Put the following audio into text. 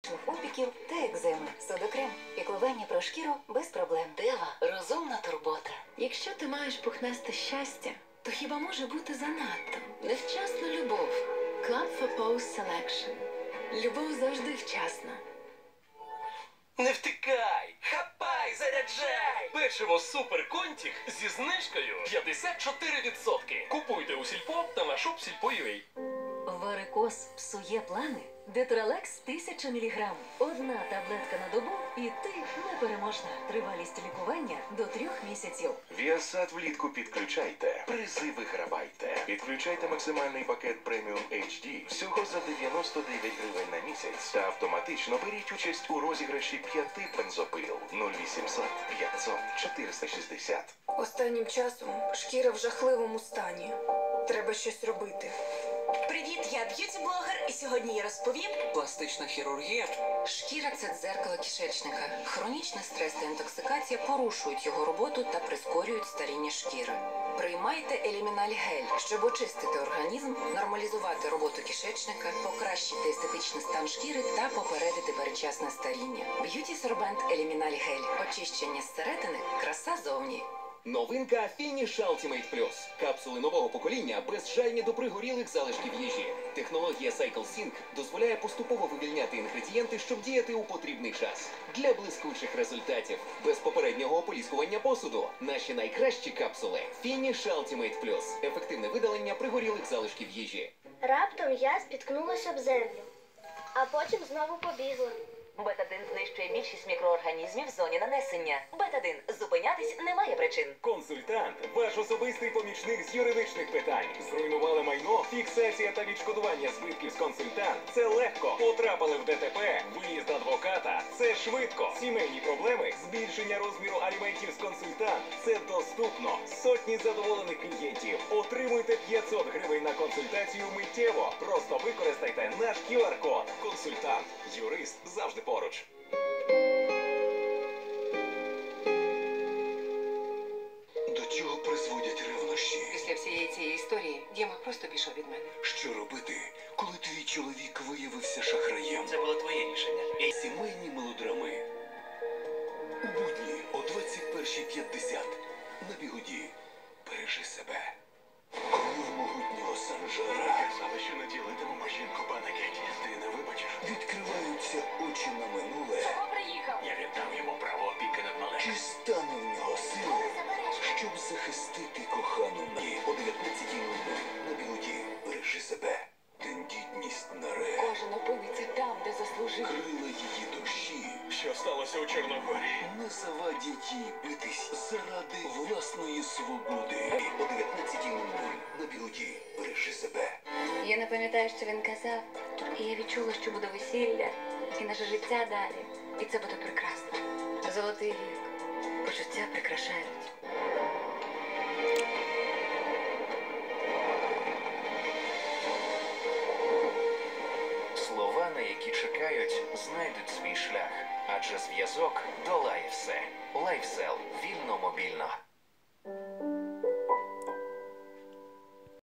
опіків та екземи. Судокрем. Піклування про шкіру без проблем. Дева. Розумна турбота. Якщо ти маєш пухнасте щастя, то хіба може бути занадто? Невчасна любов. Club for Pose Selection. Любов завжди вчасна. Не втикай! Хапай, заряджай! Печиво Супер Контік зі знижкою 54%. Купуйте у Сільпо та на shop.silpo.ua. Варикоз псує плани? Детралекс 1000 мг. Одна таблетка на добу і ти непереможна. Тривалість лікування до 3 місяців. Віасат влітку підключайте. Призи вигравайте. Підключайте максимальний пакет преміум HD всього за 99 гривень на місяць. Та автоматично беріть участь у розіграші 5 бензопил 0800 500 460. Останнім часом шкіра в жахливому стані. Треба щось робити. Привіт, я б'юті-блогер, і сьогодні я розповім. Пластична хірургія. Шкіра – це дзеркало кишечника. Хронічний стрес та інтоксикація порушують його роботу та прискорюють старіння шкіри. Приймайте Еліміналь Гель, щоб очистити організм, нормалізувати роботу кишечника, покращити естетичний стан шкіри та попередити передчасне старіння. Б'юті-сорбент Еліміналь Гель. Очищення зсередини, краса зовні. Новинка Finish Ultimate Plus. Капсули нового покоління безжальні до пригорілих залишків їжі. Технологія Cycle Sync дозволяє поступово вивільняти інгредієнти, щоб діяти у потрібний час. Для блискучих результатів. Без попереднього ополіскування посуду. Наші найкращі капсули. Finish Ultimate Plus. Ефективне видалення пригорілих залишків їжі. Раптом я спіткнулася об землю, а потім знову побігла. Бетадин знищує більшість мікроорганізмів в зоні нанесення. Бетадин. Зупинятись немає причин. Консультант – ваш особистий помічник з юридичних питань. Зруйнували майно, фіксація та відшкодування збитків з консультант – це легко. Потрапили в ДТП, виїзд адвоката – це швидко. Сімейні проблеми, збільшення розміру аліментів з консультант – це доступно. Сотні задоволених клієнтів. Отримуйте 500 гривень на консультацію миттєво. Просто використайте наш QR-код. Консультант. Юрист завжди поруч. До чого призводять ревнощі? Після всієї цієї історії Діма просто пішов від мене. Що робити, коли твій чоловік виявився шахраєм? Це було твоє рішення. Сімейні мелодрами. У будні о 21:50 на Бігуді. Бережи себе. Коли могутнього Санжара Казали, що не ділитимемо жінку, пане Кеті. Ти не вибачиш? відкриваються очі на минуле, Я віддав йому право опіки над малим. чи стане в нього сил, щоб захистити кохану о 19:00 на Бігуді. Бережи себе. Тендітність наре. Кожен опиниться там, де заслужив. Крила її душі. Що сталося у Чорногорі? Не завадять їй битись заради власної свободи. О 19:00 на Бігуді. Бережи себе. Я не пам'ятаю, що він казав, і я відчула, що буде весілля, і наше життя далі. І це буде прекрасно. Золотий вік. Почуття прикрашають. Слова, на які чекають, знайдуть свій шлях. Адже зв'язок долає все. Лайфсел. Вільно мобільно.